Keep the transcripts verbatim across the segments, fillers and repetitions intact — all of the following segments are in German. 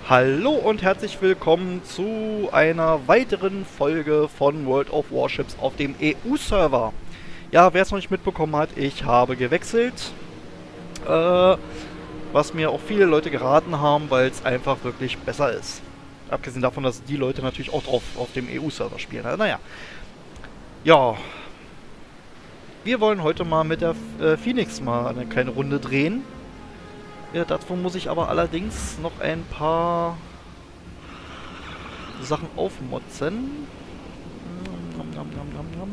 Hallo und herzlich willkommen zu einer weiteren Folge von World of Warships auf dem E U-Server. Ja, wer es noch nicht mitbekommen hat, ich habe gewechselt, äh, was mir auch viele Leute geraten haben, weil es einfach wirklich besser ist. Abgesehen davon, dass die Leute natürlich auch drauf auf dem E U-Server spielen. Also, naja, ja, wir wollen heute mal mit der äh, Phoenix mal eine kleine Runde drehen. Ja, dazu muss ich aber allerdings noch ein paar Sachen aufmotzen. Nom, nom, nom, nom, nom.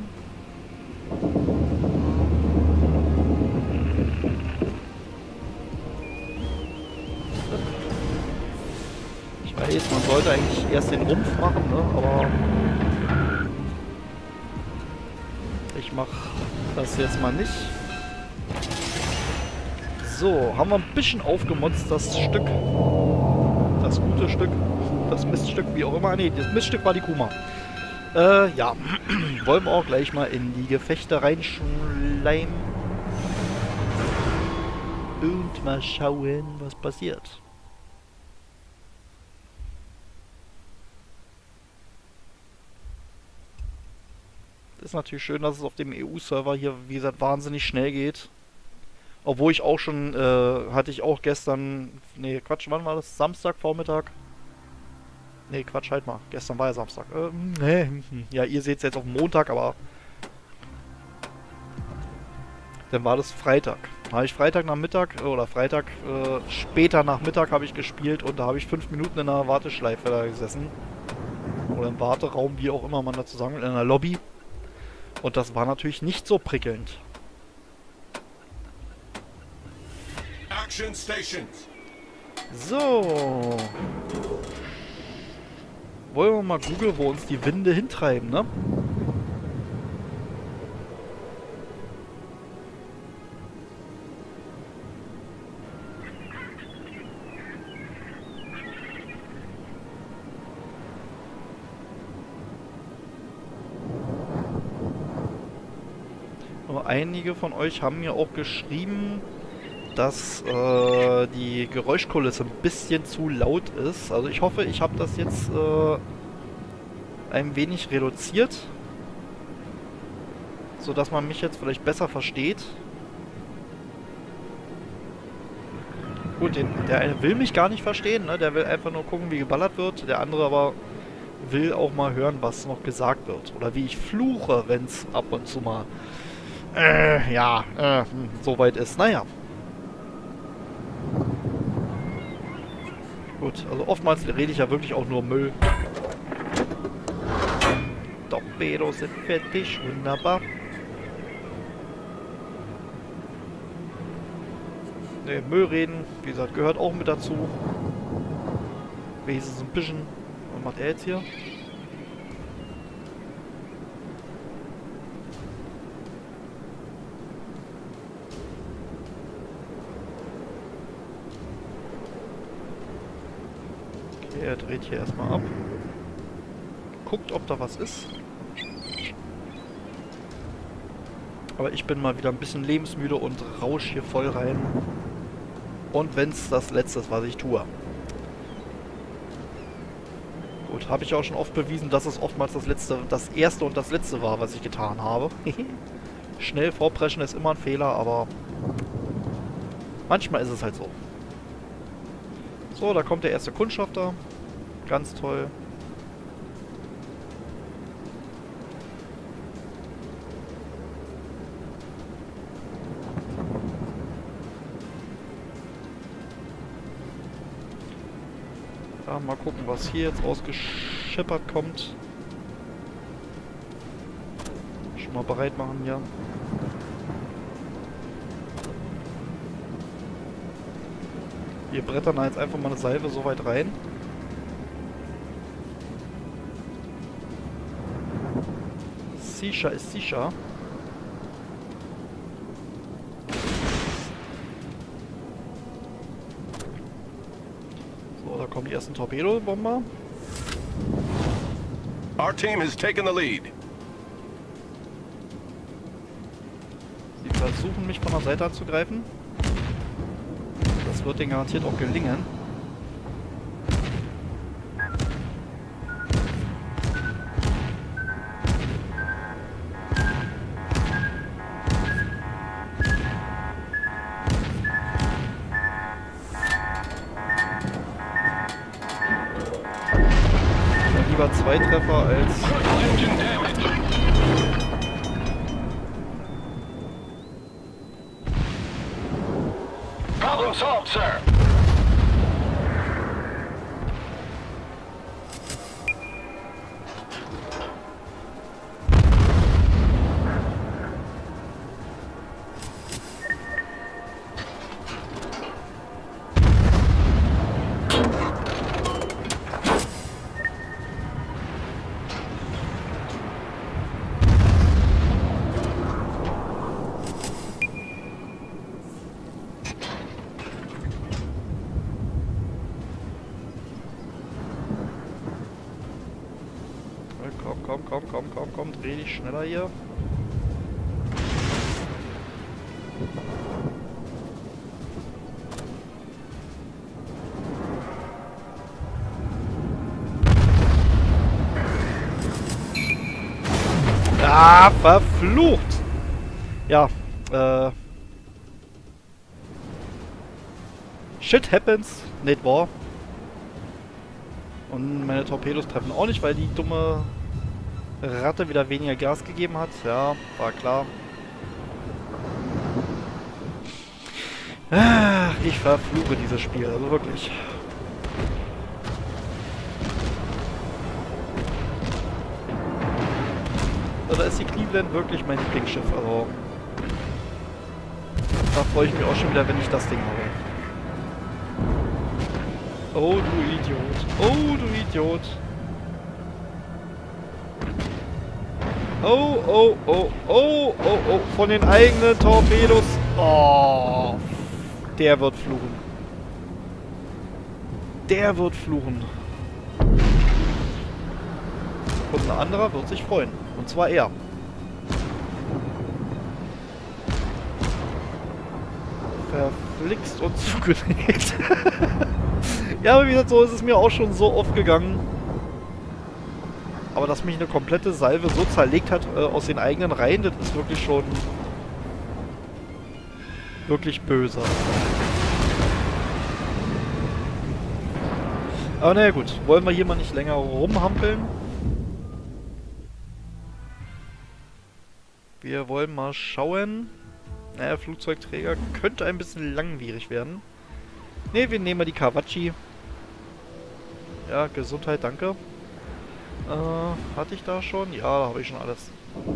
Ich weiß, man sollte eigentlich erst den Rumpf machen, ne? Aber ich mache das jetzt mal nicht. So, haben wir ein bisschen aufgemotzt, das Stück. Das gute Stück. Das Miststück, wie auch immer. Ne, das Miststück war die Kuma. Äh, ja. Wollen wir auch gleich mal in die Gefechte reinschleimen. Und mal schauen, was passiert. Ist natürlich schön, dass es auf dem E U-Server hier, wie gesagt, wahnsinnig schnell geht. Obwohl ich auch schon, äh, hatte ich auch gestern, nee, Quatsch, wann war das? Samstag, Vormittag? Nee, Quatsch, halt mal. Gestern war ja Samstag. Ähm, nee, ja, ihr seht es jetzt auf Montag, aber dann war das Freitag. Da habe ich Freitag nach Mittag, oder Freitag, äh, später nach Mittag habe ich gespielt und da habe ich fünf Minuten in einer Warteschleife da gesessen. Oder im Warteraum, wie auch immer man dazu sagen will, in einer Lobby. Und das war natürlich nicht so prickelnd. So. Wollen wir mal googeln, wo uns die Winde hintreiben, ne? Aber einige von euch haben mir auch geschrieben, dass äh, die Geräuschkulisse ein bisschen zu laut ist. Also ich hoffe, ich habe das jetzt äh, ein wenig reduziert, sodass man mich jetzt vielleicht besser versteht. Gut, den, der eine will mich gar nicht verstehen, ne? Der will einfach nur gucken, wie geballert wird. Der andere aber will auch mal hören, was noch gesagt wird. Oder wie ich fluche, wenn es ab und zu mal äh, ja, äh, so weit ist. Naja. Gut, also oftmals rede ich ja wirklich auch nur Müll. Torpedos sind fertig, wunderbar. Ne, Müll reden, wie gesagt, gehört auch mit dazu. Wenigstens ein bisschen. Was macht er jetzt hier? Er dreht hier erstmal ab. Guckt, ob da was ist. Aber ich bin mal wieder ein bisschen lebensmüde und rausch hier voll rein. Und wenn es das Letzte ist, was ich tue. Gut, habe ich auch schon oft bewiesen, dass es oftmals das letzte, das erste und das letzte war, was ich getan habe. Schnell vorpreschen ist immer ein Fehler, aber manchmal ist es halt so. So, da kommt der erste Kundschafter. Ganz toll. Ja, mal gucken, was hier jetzt rausgeschippert kommt. Schon mal bereit machen hier. Wir brettern da jetzt einfach mal eine Salve so weit rein. Sicher ist sicher. So, da kommen die ersten Torpedobomber. Our team has taken the lead. Sie versuchen mich von der Seite anzugreifen. Das wird denen garantiert auch gelingen. lieber zwei Treffer als... Problem solved, sir. Komm, komm, komm, komm, komm, komm, dreh dich schneller hier. Ah, verflucht! Ja, äh... Shit happens, nicht wahr? Und meine Torpedos treffen auch nicht, weil die dumme Ratte wieder weniger Gas gegeben hat. Ja, war klar. Ach, ich verfluche dieses Spiel, also wirklich. Also da ist die Cleveland wirklich mein Lieblingsschiff, also... Da freue ich mich auch schon wieder, wenn ich das Ding habe. Oh, du Idiot. Oh, du Idiot. Oh, oh, oh, oh, oh, oh. Von den eigenen Torpedos. Oh. Der wird fluchen. Der wird fluchen. Und ein anderer wird sich freuen. Und zwar er. Verflixt und zugedreht. Ja, aber wie gesagt, so ist es mir auch schon so oft gegangen. Aber dass mich eine komplette Salve so zerlegt hat äh, aus den eigenen Reihen, das ist wirklich schon... wirklich böse. Aber naja gut, wollen wir hier mal nicht länger rumhampeln. Wir wollen mal schauen. Naja, Flugzeugträger könnte ein bisschen langwierig werden. Ne, wir nehmen mal die Kawachi. Ja, Gesundheit, danke. Äh, hatte ich da schon? Ja, da habe ich schon alles.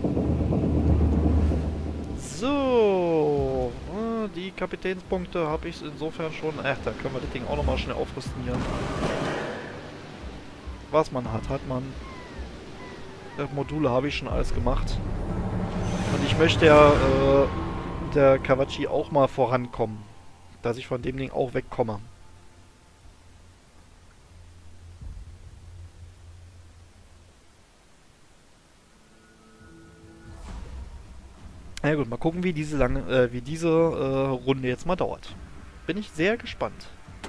So, äh, die Kapitänspunkte habe ich insofern schon. Ach, da können wir das Ding auch nochmal schnell aufrüsten hier. Was man hat, hat man. Äh, Module habe ich schon alles gemacht. Und ich möchte ja äh, der Kawachi auch mal vorankommen. Dass ich von dem Ding auch wegkomme. Na ja, gut, mal gucken, wie diese lange, äh, wie diese äh, Runde jetzt mal dauert. Bin ich sehr gespannt.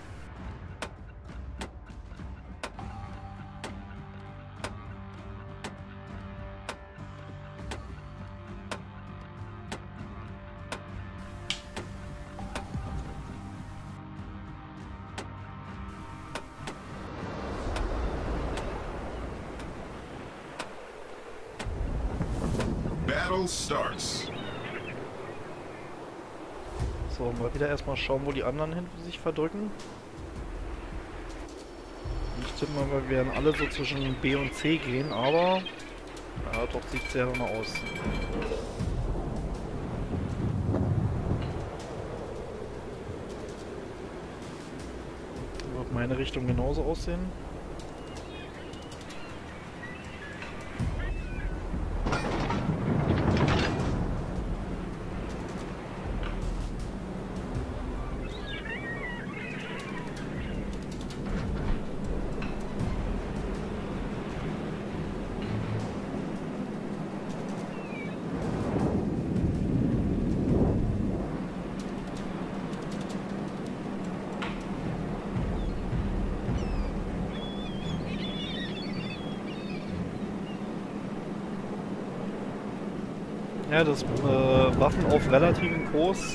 Battle starts. So, mal wieder erstmal schauen, wo die anderen hin sich verdrücken. Ich tippe mal, wir werden alle so zwischen B und C gehen, aber... Ja, doch sieht sehr danach aus. Wird meine Richtung genauso aussehen. Ja, das äh, Waffen auf relativen Kurs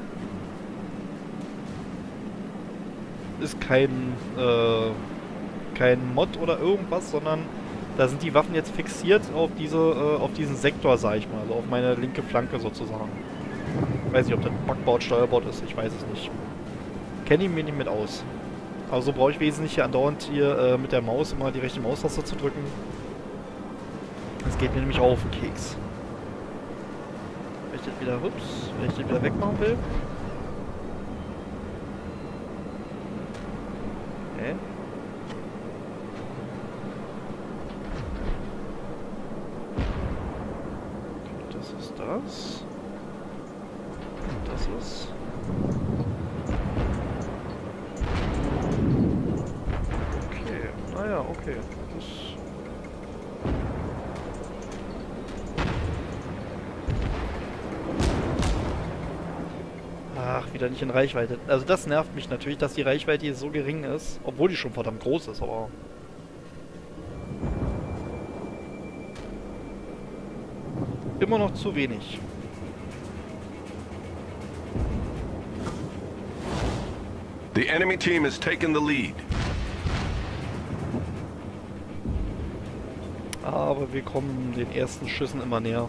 ist kein äh, kein Mod oder irgendwas, sondern da sind die Waffen jetzt fixiert auf diese, äh, auf diesen Sektor, sag ich mal, also auf meine linke Flanke sozusagen. Ich weiß nicht, ob das Backboard, Steuerbord ist, ich weiß es nicht. Kenne ich mir nicht mit aus. Also brauche ich wesentlich hier andauernd hier äh, mit der Maus immer die rechte Maustaste zu drücken. Das geht mir nämlich auch auf den Keks. Wenn ich das wieder, ups, wenn ich das wieder wegmachen will. Okay. Okay, das ist das. Und das ist... Okay, naja, okay. Das... Ach, wieder nicht in Reichweite. Also das nervt mich natürlich, dass die Reichweite hier so gering ist. Obwohl die schon verdammt groß ist, aber... immer noch zu wenig. The enemy team has taken the lead. Aber wir kommen den ersten Schüssen immer näher.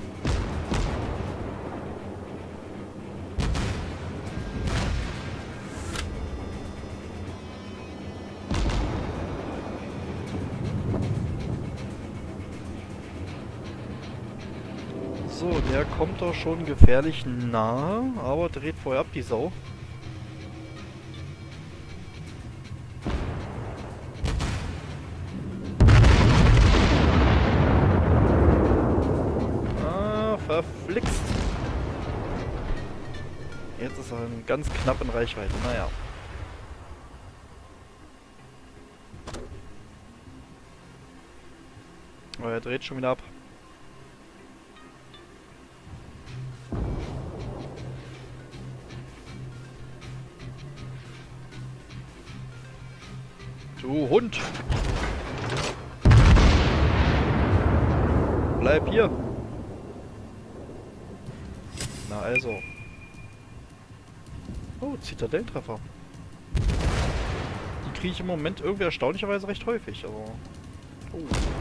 So, der kommt doch schon gefährlich nahe, aber dreht vorher ab, die Sau. Ah, verflixt. Jetzt ist er ganz knapp in Reichweite, naja. Aber er dreht schon wieder ab. Du Hund! Bleib hier! Na also. Oh, Zitadellentreffer. Die kriege ich im Moment irgendwie erstaunlicherweise recht häufig, aber... Oh.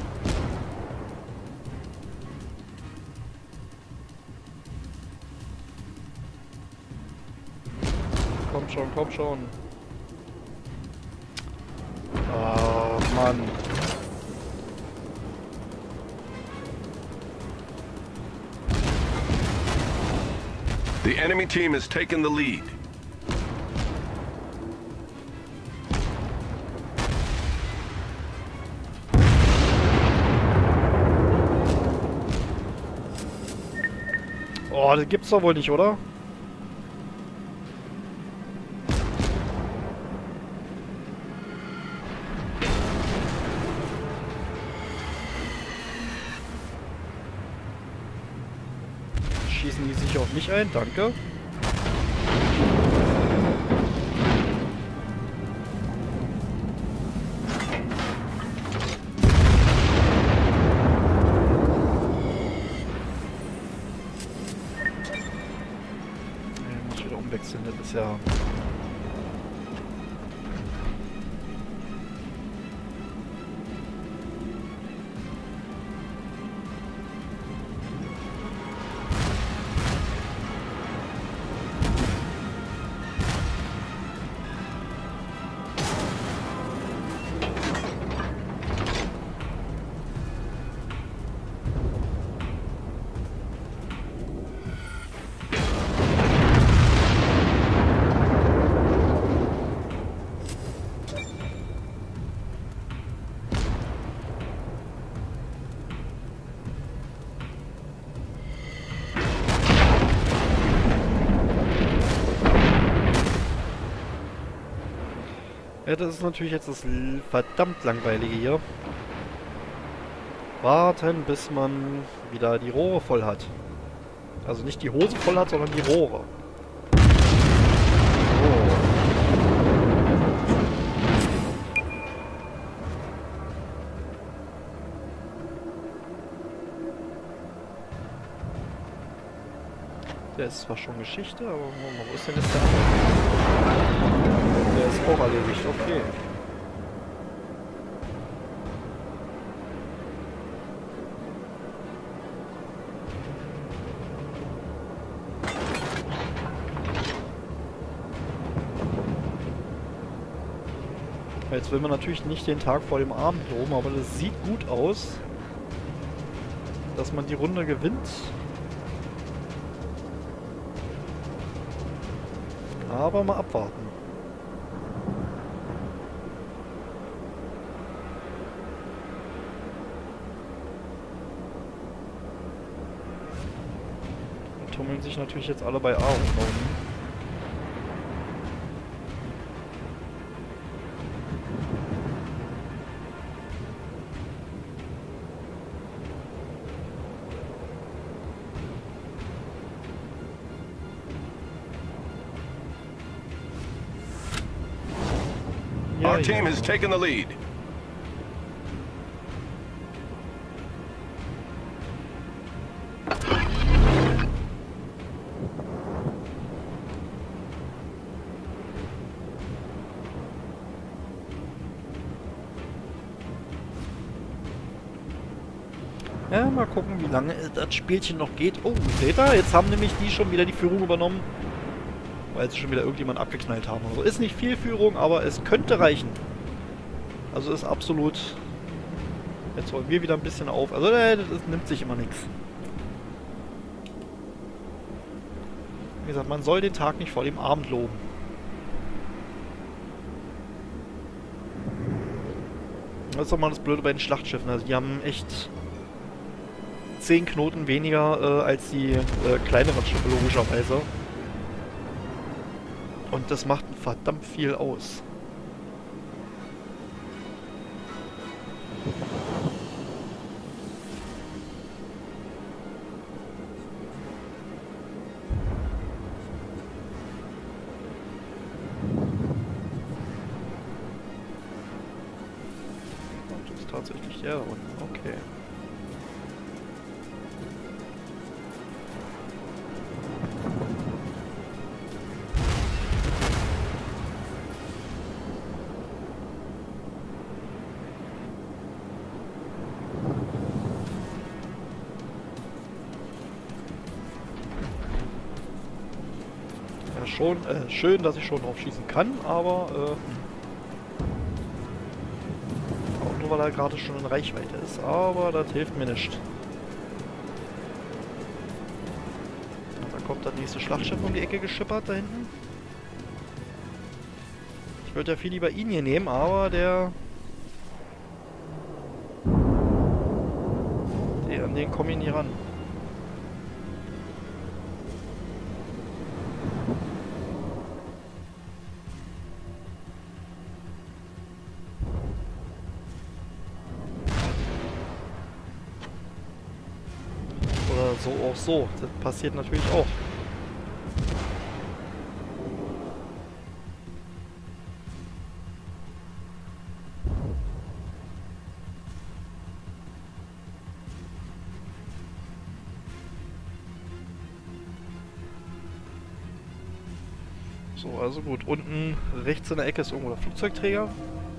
Komm schon, komm schon. Oh, Mann. The enemy team has taken the lead. Oh, das gibt's doch wohl nicht, oder? Schießen die sich auf mich ein? Danke. Ich muss wieder umwechseln, das ist ja... Ja, das ist natürlich jetzt das verdammt langweilige hier. Warten, bis man wieder die Rohre voll hat. Also nicht die Hose voll hat, sondern die Rohre. So. Der ist zwar schon Geschichte, aber wo ist denn jetzt der andere? Der ist auch erledigt, okay. Jetzt will man natürlich nicht den Tag vor dem Abend loben, aber das sieht gut aus, dass man die Runde gewinnt. Aber mal abwarten. Und tummeln sich natürlich jetzt alle bei A umbauen. Our team has taken the lead. Ja, mal gucken, wie lange das Spielchen noch geht. Oh, seht ihr? Jetzt haben nämlich die schon wieder die Führung übernommen. Weil sie schon wieder irgendjemand abgeknallt haben. Also ist nicht viel Führung, aber es könnte reichen. Also ist absolut... Jetzt holen wir wieder ein bisschen auf. Also äh, das nimmt sich immer nichts. Wie gesagt, man soll den Tag nicht vor dem Abend loben. Das ist doch mal das Blöde bei den Schlachtschiffen. Also die haben echt zehn Knoten weniger äh, als die äh, kleineren Schiffe, logischerweise. Und das macht verdammt viel aus. Und das ist tatsächlich der unten. Okay. Schon, äh, schön, dass ich schon drauf schießen kann, aber äh, auch nur weil er gerade schon in Reichweite ist, aber das hilft mir nicht. Da kommt das nächste Schlachtschiff um die Ecke geschippert da hinten. Ich würde ja viel lieber ihn hier nehmen, aber der... der an den komme ich nie ran. So auch so. Das passiert natürlich auch. So, also gut. Unten rechts in der Ecke ist irgendwo der Flugzeugträger.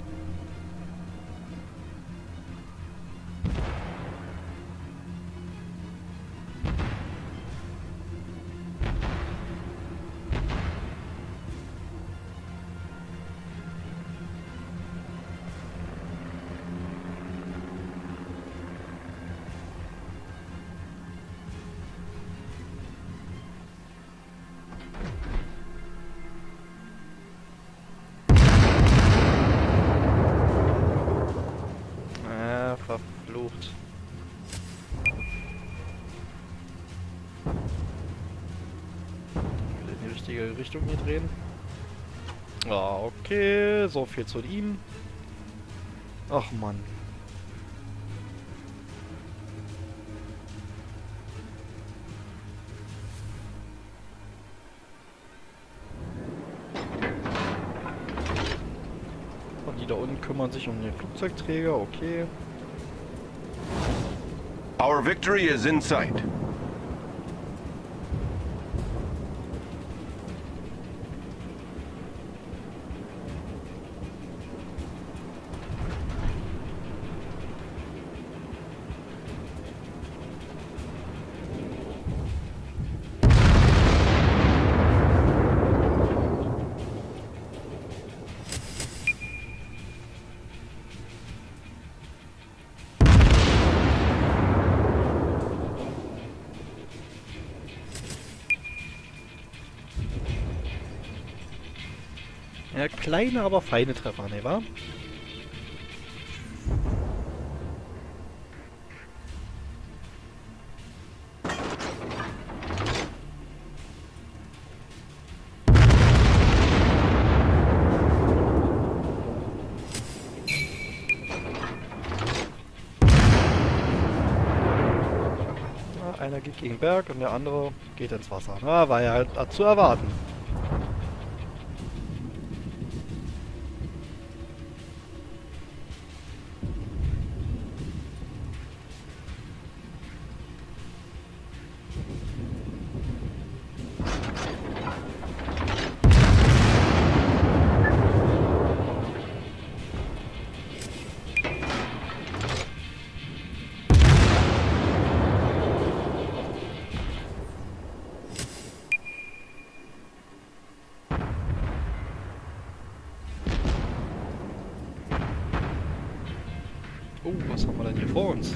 Verflucht. Ich will in die richtige Richtung hier drehen. Ah, okay. So viel zu ihm. Ach Mann. Und die da unten kümmern sich um den Flugzeugträger. Okay. Our victory is in sight. kleine, aber feine Treffer, ne wahr? Einer geht gegen den Berg und der andere geht ins Wasser. Na, war ja halt zu erwarten. Oh, was haben wir denn hier vor uns?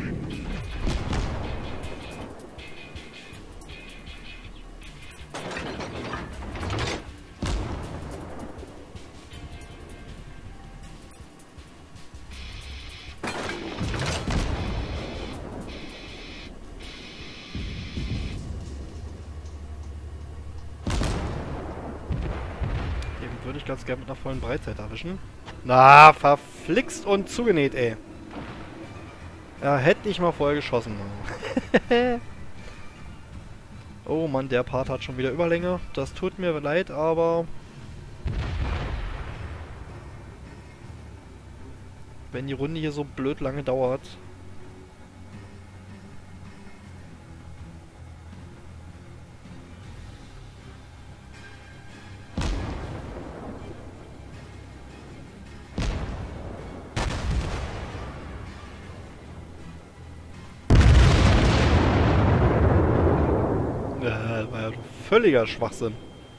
Den würde ich ganz gerne mit einer vollen Breitzeit erwischen. Na, verflixt und zugenäht, ey. Ja, hätte ich mal vorher geschossen. Oh Mann, der Part hat schon wieder Überlänge. Das tut mir leid, aber... wenn die Runde hier so blöd lange dauert... Das war ja völliger Schwachsinn.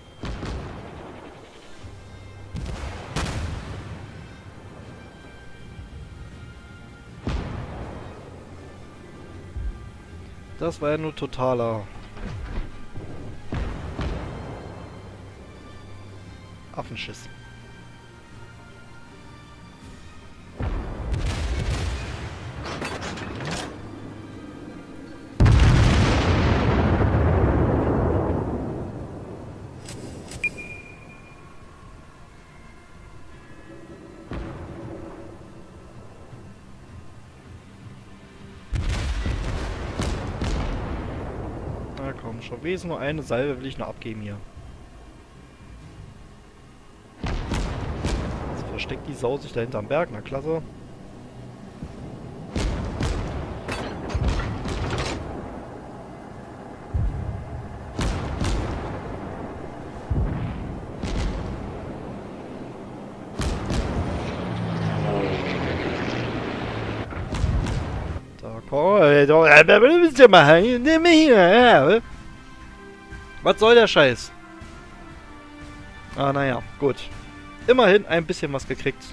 Das war ja nur totaler Affenschiss. Na komm schon, wenigstens nur eine Salve will ich noch abgeben hier. Jetzt versteckt die Sau sich da hinterm Berg, na klasse. Was soll der Scheiß? Ah, naja, gut. Immerhin ein bisschen was gekriegt.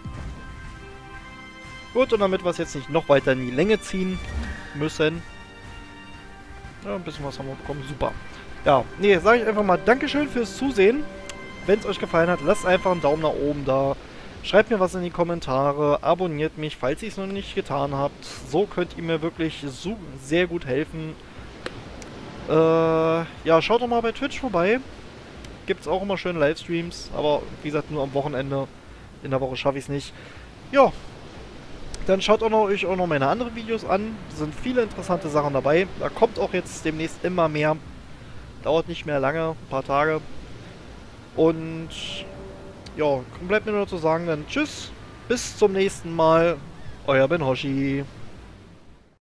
Gut, und damit wir es jetzt nicht noch weiter in die Länge ziehen müssen. Ja, ein bisschen was haben wir bekommen. Super. Ja, nee, sage ich einfach mal Dankeschön fürs Zusehen. Wenn es euch gefallen hat, lasst einfach einen Daumen nach oben da. Schreibt mir was in die Kommentare, abonniert mich, falls ihr es noch nicht getan habt. So könnt ihr mir wirklich so sehr gut helfen. Äh, ja, schaut doch mal bei Twitch vorbei. Gibt es auch immer schöne Livestreams, aber wie gesagt, nur am Wochenende. In der Woche schaffe ich es nicht. Ja, dann schaut auch noch, euch auch noch meine anderen Videos an. Da sind viele interessante Sachen dabei. Da kommt auch jetzt demnächst immer mehr. Dauert nicht mehr lange, ein paar Tage. Und... ja, bleibt mir nur noch zu sagen, dann tschüss, bis zum nächsten Mal, euer Ben Hoshi.